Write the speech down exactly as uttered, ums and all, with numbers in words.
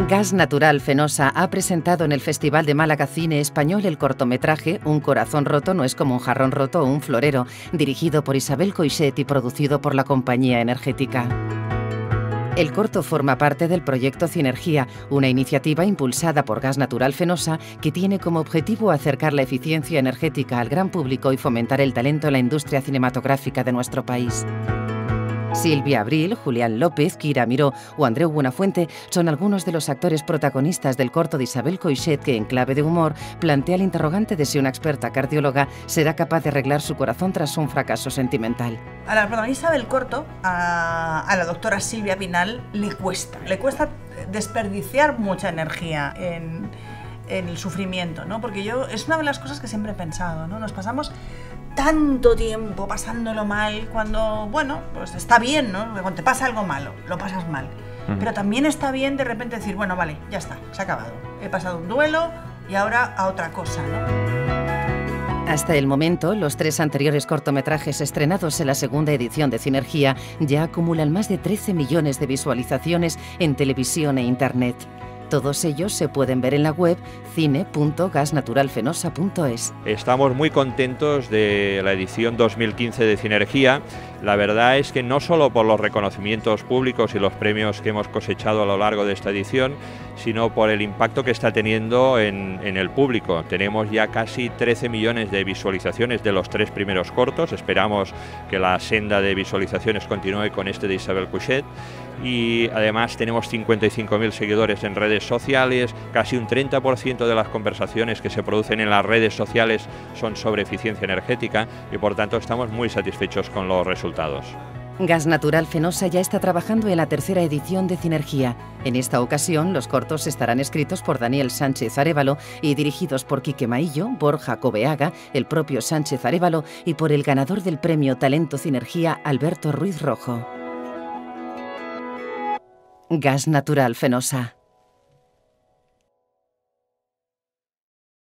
Gas Natural Fenosa ha presentado en el Festival de Málaga Cine Español el cortometraje Un corazón roto no es como un jarrón roto o un florero, dirigido por Isabel Coixet y producido por la compañía energética. El corto forma parte del proyecto Cinergia, una iniciativa impulsada por Gas Natural Fenosa que tiene como objetivo acercar la eficiencia energética al gran público y fomentar el talento en la industria cinematográfica de nuestro país. Silvia Abril, Julián López, Kira Miró o Andreu Buenafuente son algunos de los actores protagonistas del corto de Isabel Coixet que, en clave de humor, plantea el interrogante de si una experta cardióloga será capaz de arreglar su corazón tras un fracaso sentimental. A la protagonista del corto, a, a la doctora Silvia Pinal, le cuesta, le cuesta desperdiciar mucha energía en, en el sufrimiento, ¿no? Porque yo, es una de las cosas que siempre he pensado, ¿no? Nos pasamos tanto tiempo pasándolo mal cuando, bueno, pues está bien, ¿no? Cuando te pasa algo malo, lo pasas mal. Uh-huh. Pero también está bien de repente decir, bueno, vale, ya está, se ha acabado. He pasado un duelo y ahora a otra cosa, ¿no? Hasta el momento, los tres anteriores cortometrajes estrenados en la segunda edición de Cinergia ya acumulan más de trece millones de visualizaciones en televisión e internet. Todos ellos se pueden ver en la web cine punto gas natural fenosa punto es. Estamos muy contentos de la edición dos mil quince de Cinergia. La verdad es que no solo por los reconocimientos públicos y los premios que hemos cosechado a lo largo de esta edición, sino por el impacto que está teniendo en, en el público. Tenemos ya casi trece millones de visualizaciones de los tres primeros cortos. Esperamos que la senda de visualizaciones continúe con este de Isabel Coixet. Y además tenemos cincuenta y cinco mil seguidores en redes sociales, casi un treinta por ciento de las conversaciones que se producen en las redes sociales son sobre eficiencia energética y por tanto estamos muy satisfechos con los resultados. Gas Natural Fenosa ya está trabajando en la tercera edición de Cinergia. En esta ocasión, los cortos estarán escritos por Daniel Sánchez Arévalo y dirigidos por Quique Maillo, Borja Cobeaga, el propio Sánchez Arévalo y por el ganador del premio Talento Cinergia, Alberto Ruiz Rojo. Gas Natural Fenosa.